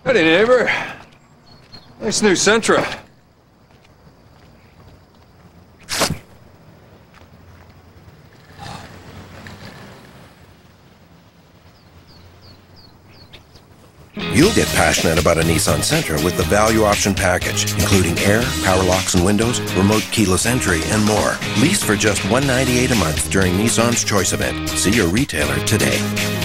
Howdy, neighbor. Nice new Sentra. You'll get passionate about a Nissan Sentra with the value option package, including air, power locks and windows, remote keyless entry, and more. Lease for just $198 a month during Nissan's Choice event. See your retailer today.